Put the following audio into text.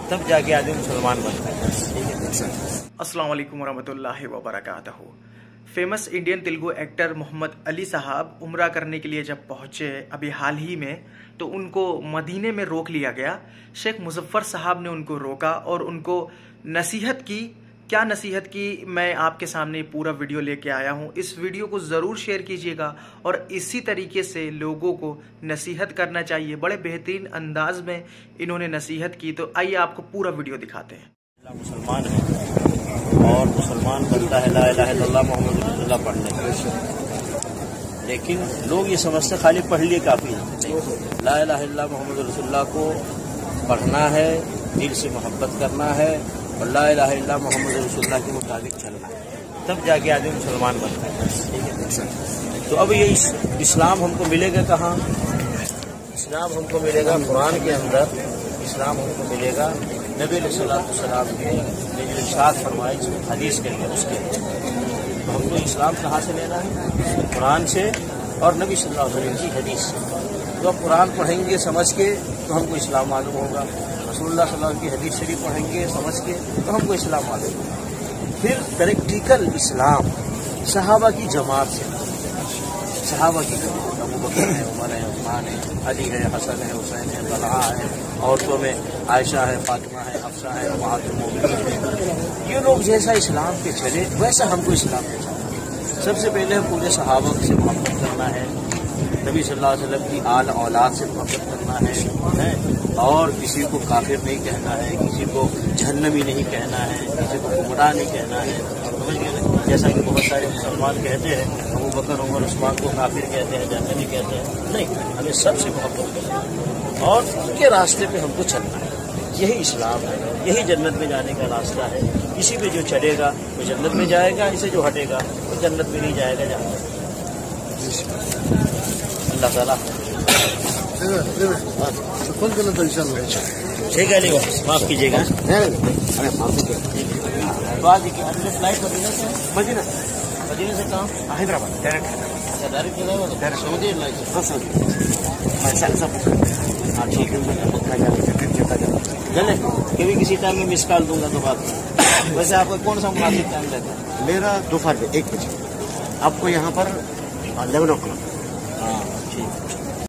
تب جا کے آدمی مسلمان بنتا ہے. السلام علیکم ورحمۃ اللہ وبرکاتہ. Famous Indian Telugu actor Muhammad Ali Sahab عمرہ کرنے کے لیے جب پہنچے ابھی حال ہی میں، تو ان کو مدینے میں روک لیا گیا. شیخ مظفر صاحب نے ان کو روکا اور ان کو نصیحت کی. کیا نصیحت کی، میں آپ کے سامنے پورا ویڈیو لے کے آیا ہوں. اس ویڈیو کو ضرور شیئر کیجیے گا اور اسی طریقے سے لوگوں کو نصیحت کرنا چاہیے. بڑے بہترین انداز میں انہوں نے نصیحت کی. تو آئیے آپ کو پورا ویڈیو دکھاتے ہیں. مسلمان ہے اور مسلمان بنتا ہے لا الہ الا اللہ محمد رسول اللہ پڑھنے سے، لیکن لوگ یہ سمجھتے خالی پڑھ لیے کافی ہے. لا الہ الا اللہ محمد رسول اللہ کو پڑھنا ہے، دل سے محبت کرنا ہے اور لا الہ الا اللہ محمد رسول اللہ کے مطابق چلنا ہے، تب جا کے آدمی مسلمان بنتا ہے. تو اب یہ اسلام ہم کو ملے گا کہاں؟ اسلام ہم کو ملے گا قرآن کے اندر. اسلام ہم کو ملے گا نبی علیہ السلام کے جو ارشاد فرمائے حدیث کے اندر. اس کے تو ہم کو اسلام کہاں سے لینا ہے؟ قرآن سے اور نبی صلی اللہ علیہ وسلم کی حدیث سے. تو اب قرآن پڑھیں گے سمجھ کے تو ہم کو اسلام معلوم ہوگا. رسول اللہ صلی اللہ علیہ وسلم کی حدیث شریف پڑھیں گے سمجھ کے تو ہم کو اسلام معلوم ہوگا. پھر پریکٹیکل اسلام صحابہ کی جماعت سے، صحابہ کی جماعت ابو بکر ہے، عمر ہے، عثمان ہے، علی ہے، حسن ہے، حسین ہے، طلحہ ہے، عورتوں میں عائشہ ہے، فاطمہ ہے، حفصہ ہے، امہات المومنین ہے. یہ لوگ جیسا اسلام پہ چلے ویسا ہم کو اسلام پہ چلنا. سب سے پہلے ہم پورے صحابہ سے محبت کرنا ہے، نبی صلی اللہ علیہ وسلم کی آل اولاد سے محبت کرنا ہے اور کسی کو کافر نہیں کہنا ہے، کسی کو جہنمی نہیں کہنا ہے، کسی کو گمراہ نہیں کہنا ہے. جیسا کہ بہت سارے مسلمان کہتے ہیں ابو بکر عمر عثمان کو کافر کہتے ہیں، جہنمی کہتے ہیں. نہیں، ہمیں سب سے محبت کرنا ہے اور ان کے راستے پہ ہم کو چلنا ہے. یہی اسلام ہے، یہی جنت میں جانے کا راستہ ہے. اسی پہ جو چلے گا وہ جنت میں جائے گا، اسے جو ہٹے گا وہ جنت میں نہیں جائے گا. اللہ تعالیٰ ٹھیک ہے. معاف کیجیے گا. فلائٹ مدینہ سے کہاں؟ حیدرآباد ڈائریکٹ. ہاں ٹھیک ہے، چلے کبھی کسی ٹائم میں مس کال دوں گا تو بات. ویسے آپ کا کون سا مناسب ٹائم رہتا ہے؟ میرا دوپہر میں 1 بجے، آپ کو یہاں پر 11 o'clock.